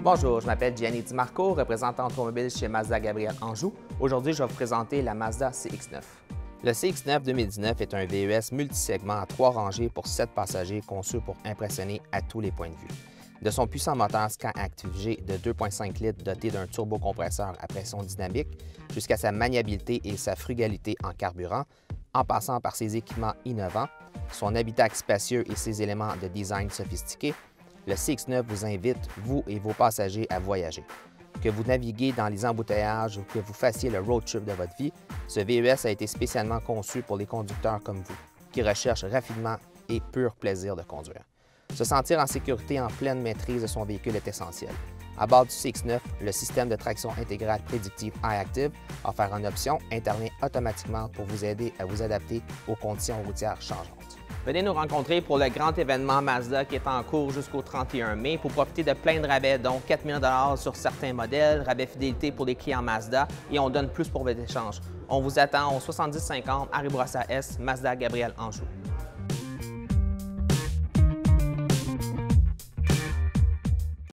Bonjour, je m'appelle Gianni Di Marco, représentant automobile chez Mazda Gabriel Anjou. Aujourd'hui, je vais vous présenter la Mazda CX-9. Le CX-9 2019 est un VUS multisegment à 3 rangées pour 7 passagers conçu pour impressionner à tous les points de vue. De son puissant moteur Skyactiv-G de 2,5 litres doté d'un turbocompresseur à pression dynamique jusqu'à sa maniabilité et sa frugalité en carburant, en passant par ses équipements innovants, son habitacle spacieux et ses éléments de design sophistiqués, le CX-9 vous invite, vous et vos passagers, à voyager. Que vous naviguez dans les embouteillages ou que vous fassiez le road trip de votre vie, ce VUS a été spécialement conçu pour les conducteurs comme vous, qui recherchent raffinement et pur plaisir de conduire. Se sentir en sécurité en pleine maîtrise de son véhicule est essentiel. À bord du CX-9, le système de traction intégrale prédictive iActive offre en option intervient automatiquement pour vous aider à vous adapter aux conditions routières changeantes. Venez nous rencontrer pour le grand événement Mazda qui est en cours jusqu'au 31 mai pour profiter de plein de rabais, dont 4 000 $ sur certains modèles, rabais fidélité pour les clients Mazda et on donne plus pour votre échange. On vous attend au 7050 Henri Bourassa Est, Mazda Gabriel Anjou.